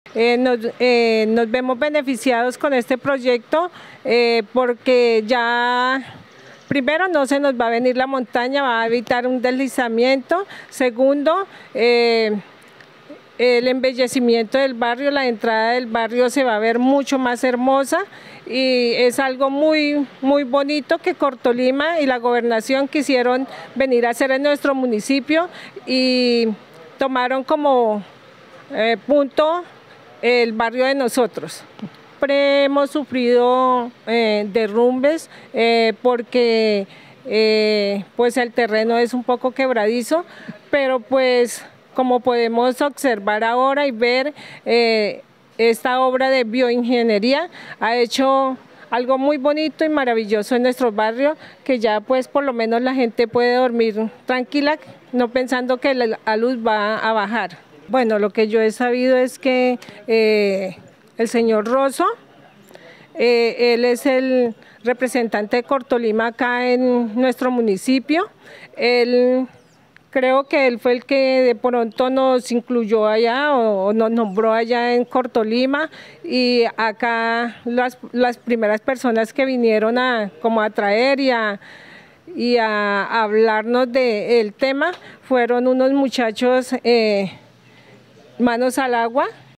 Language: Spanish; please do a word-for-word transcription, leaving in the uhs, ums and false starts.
Eh, nos, eh, nos vemos beneficiados con este proyecto eh, porque ya, primero, no se nos va a venir la montaña, va a evitar un deslizamiento. Segundo, eh, el embellecimiento del barrio, la entrada del barrio se va a ver mucho más hermosa y es algo muy, muy bonito que Cortolima y la gobernación quisieron venir a hacer en nuestro municipio y tomaron como eh, punto el barrio de nosotros. Siempre hemos sufrido eh, derrumbes eh, porque eh, pues el terreno es un poco quebradizo, pero pues como podemos observar ahora y ver, eh, esta obra de bioingeniería ha hecho algo muy bonito y maravilloso en nuestro barrio, que ya pues por lo menos la gente puede dormir tranquila, no pensando que la luz va a bajar. Bueno, lo que yo he sabido es que eh, el señor Rosso, eh, él es el representante de Cortolima acá en nuestro municipio. Él, creo que él fue el que de pronto nos incluyó allá o, o nos nombró allá en Cortolima, y acá las, las primeras personas que vinieron a, como a traer y a, y a hablarnos del tema fueron unos muchachos eh, manos al agua.